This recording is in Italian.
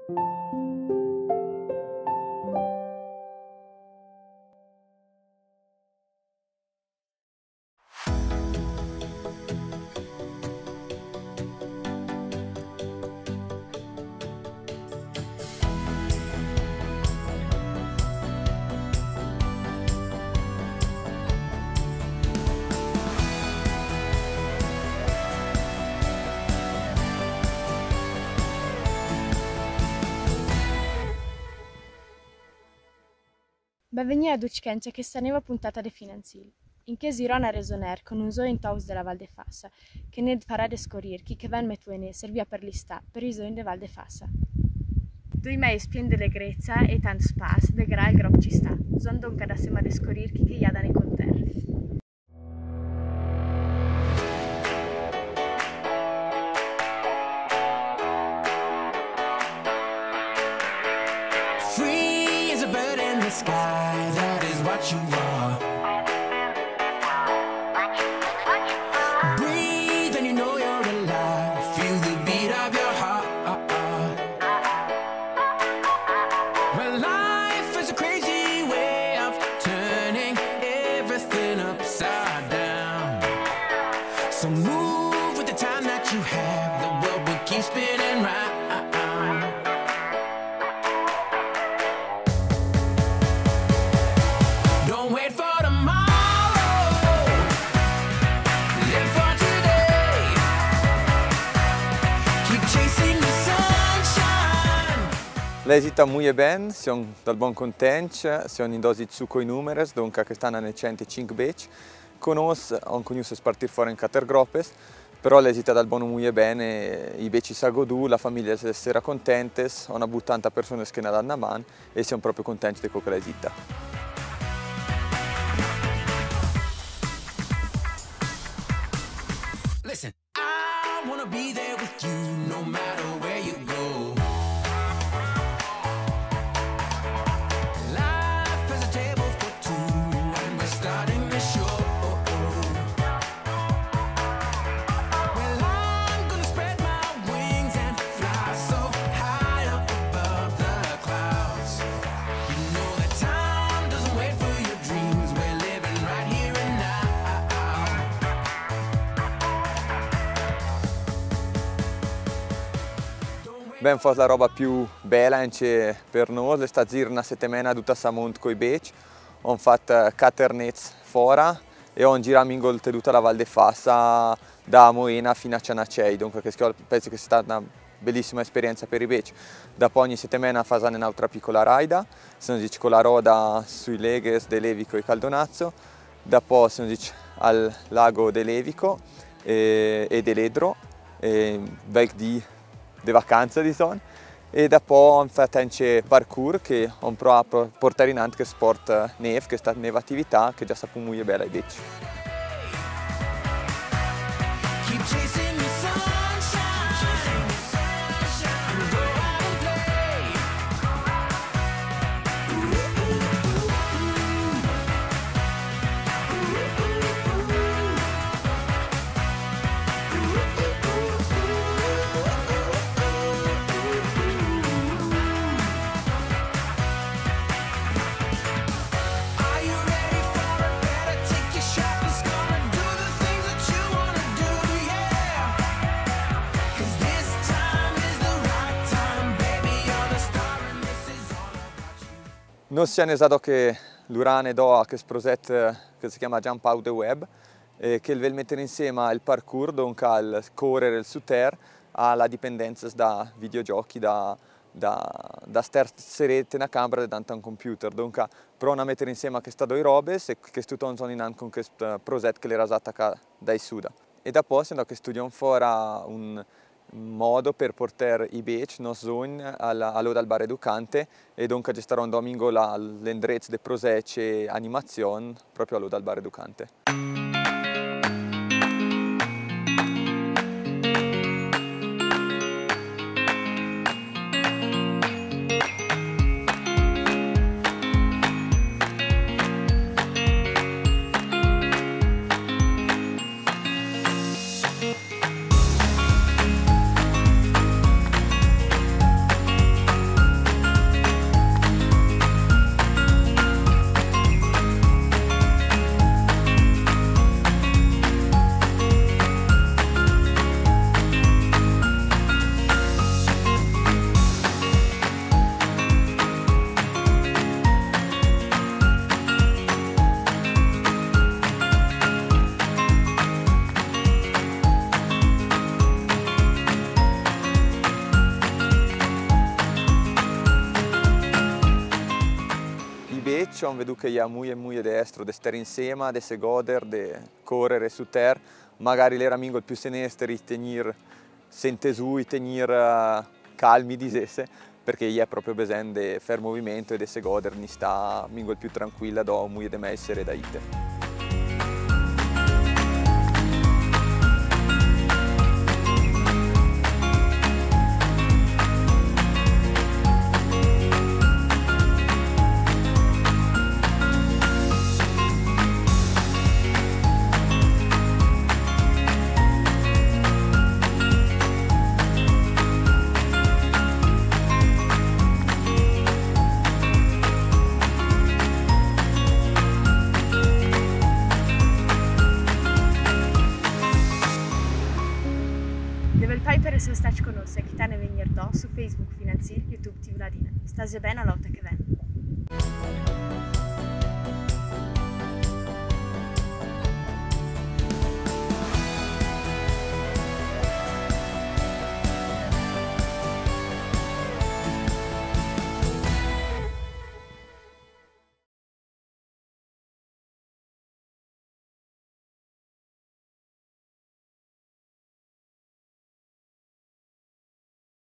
Benvenuti ad Uckence, questa nuova puntata di Finanzil. In che Girona resoner con un zoo in taus della Val de Fassa, che ne farà descorir chi che ven metuene servia per l'istà, per i zoo de Val de Fassa. Dui mei spien de legrezza e tant spas, de gra il grop ci sta, son donca da sema descorir chi che iadane con ter. Sky, that is what you are. Breathe and you know you're alive. Feel the beat of your heart. Well, life is a crazy way of turning everything upside down. So move with the time that you have. The world will keep spinning round. Lei esita molto bene, siamo dal buon contenti, siamo in dosi zucco i numeri, dunque quest'anno ne 105 bec. Conosco, ho conosciuto partire fuori in 4 gruppe, però lei esita dal buono molto bene, i bec si godu, la famiglia si era contenta, ho una tante persone che ne danno a mano e siamo proprio contenti di quello che lei esita. Listen, I wanna be there with you no matter where you go. Ben fa la roba più bella per noi, sta giro una settimana tutta a Samont con i bec, ho fatto 4 nets fuori e ho girato in tutta la Val de Fassa da Moena fino a Cianacei, dunque penso che sia stata una bellissima esperienza per i bec. Dopo ogni settimana facciamo un'altra piccola raida, sono con la roda sui Leghes de Levico e Caldonazzo, dopo sono al lago de Levico e de Ledro, di vacanze di son, e dopo ho fatto anche parkour che ho provato a portare in avanti sport neve, che è stata un'attività che già sappiamo molto bella ai bec. Noi siamo usato che l'urane do a questo progetto che si chiama Jump Out the Web, che vuole mettere insieme il parkour, dunque il correre su terra, alla dipendenza da videogiochi, da stare serete nella camera e da un computer. Dunque, provano a mettere insieme queste due robe e che studiano sono in anche con questo progetto che era usato dai Suda. E dopo siamo che studiamo fuori un modo per portare i bec non zone al bar educante e dunque ci starò domingo l'indrizzo di progetti e animazione proprio al bar educante. on vedo che ha molto destro, de stare insieme, de se goder, de correre su terra, magari l'era mingol più senesteri, tenir sentesui, tenir calmi disesse, perché è proprio bisogno di fare movimento e di se goder, ni sta mingol più tranquilla, do molto di me essere da ite. Level Piper se stai conosce chi te ne venir do su Facebook Finanzil, YouTube TV Ladina. Stasio bene a lotta che ven.